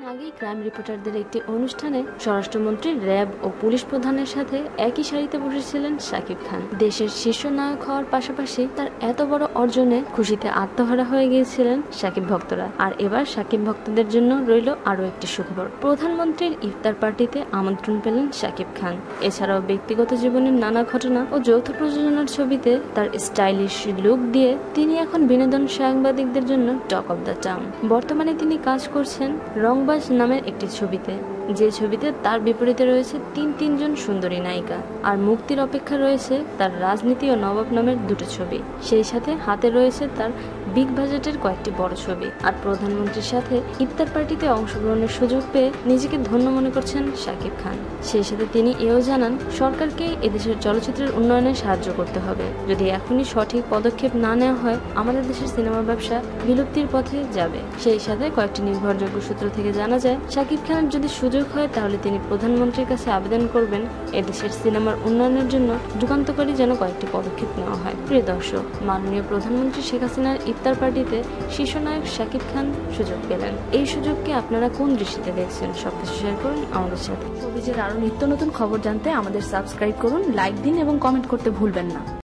আগেই ক্রাইম রিপোর্টারদের একটি অনুষ্ঠানে স্বরাষ্ট্রমন্ত্রী, র্যাব ও পুলিশ প্রধানের সাথে একই সারিতে বসেছিলেন শাকিব খান। দেশের শীর্ষ নায়ক হওয়ার পাশাপাশি তার এত বড় অর্জনে খুশিতে আত্মহারা হয়ে গিয়েছিলেন শাকিব ভক্তরা। আর এবার শাকিব ভক্তদের জন্য রইল আরও একটি সুখবর। প্রধানমন্ত্রীর ইফতার পার্টিতে আমন্ত্রণ পেলেন শাকিব খান। এছাড়াও ব্যক্তিগত জীবনের নানা ঘটনা ও যৌথ প্রযোজনার ছবিতে তার স্টাইলিশ লুক দিয়ে তিনি এখন বিনোদন সাংবাদিকদের জন্য টক অব দ্য টাউন। বর্তমানে তিনি কাজ করছেন রংবাজ নামের একটি ছবিতে, যে ছবিতে তার বিপরীতে রয়েছে তিনজন সুন্দরী নায়িকা। আর মুক্তির অপেক্ষা রয়েছে তার রাজনীতি ও নবাব নামের দুটো ছবি। সেই সাথে হাতে রয়েছে তার বিগ বাজেটের কয়েকটি বড় ছবি। আর প্রধানমন্ত্রীর সাথে ইফতার পার্টিতে অংশগ্রহণের সুযোগ পেয়ে নিজেকে ধন্য মনে করছেন শাকিব খান। সেই সাথে তিনি এও জানান, সরকারকে এদেশের চলচ্চিত্রের উন্নয়নে সাহায্য করতে হবে। যদি এখনই সঠিক পদক্ষেপ না নেওয়া হয়, আমাদের দেশের সিনেমার ব্যবসা বিলুপ্তির পথে যাবে। সেই সাথে কয়েকটি নির্ভরযোগ্য সূত্র থেকে জানা যায়, শাকিব খানের যদি সুযোগ হয় তাহলে তিনি প্রধানমন্ত্রীর কাছে আবেদন করবেন এদেশের সিনেমার উন্নয়নের জন্য যুগান্তকারী যেন কয়েকটি পদক্ষেপ নেওয়া হয়। প্রিয় দর্শক, মাননীয় প্রধানমন্ত্রী শেখ হাসিনার ইফতার পার্টিতে শীর্ষ নায়ক শাকিব খান সুযোগ পেলেন। এই সুযোগকে আপনারা কোন দৃষ্টিতে দেখছেন, সবকিছু শেয়ার করুন আমাদের সাথে। শোবিজের আরো নিত্য নতুন খবর জানতে আমাদের সাবস্ক্রাইব করুন, লাইক দিন এবং কমেন্ট করতে ভুলবেন না।